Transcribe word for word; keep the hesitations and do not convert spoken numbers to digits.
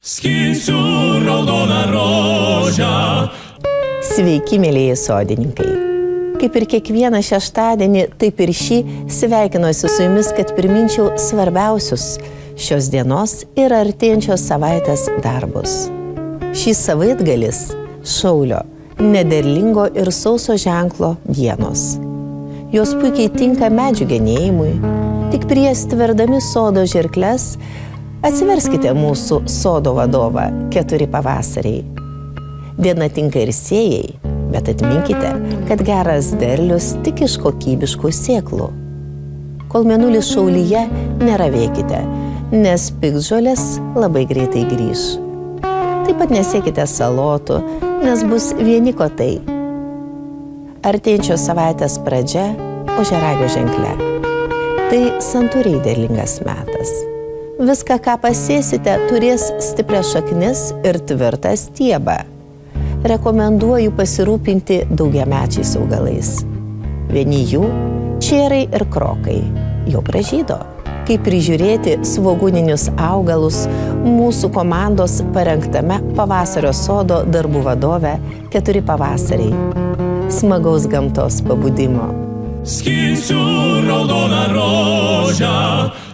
Skinsiu raudoną rožę. Sveiki, mėlyje sodininkai. Kaip ir kiekvieną šeštadienį, taip ir šį sveikinuosi su jumis, kad priminčiau svarbiausius šios dienos ir artėjančios savaitės darbus. Šis savaitgalis šaulio, nederlingo ir sauso ženklo dienos. Jos puikiai tinka medžių genėjimui, tik prieš tverdami sodo žirkles atsiverskite mūsų sodo vadovą Keturi pavasariai. Diena tinka ir sėjai, bet atminkite, kad geras derlius tik iš kokybiškų sėklų. Kol mėnulis šaulyje, neravėkite, nes piktžolės labai greitai grįž. Taip pat nesiekite salotų, nes bus vieni kotai. Artėjančios savaitės pradžia ožiaragio ženkle. Tai santūriai derlingas metas. Viską, ką pasėsite, turės stiprias šaknis ir tvirtą stiebą. Rekomenduoju pasirūpinti daugiamečiais augalais. Vieni jų čierai ir krokai jau pražydo. Kaip prižiūrėti svogūninius augalus mūsų komandos parengtame pavasario sodo darbų vadove Keturi pavasariai. Smagaus gamtos pabudimo. Skinsiu raudoną rožę.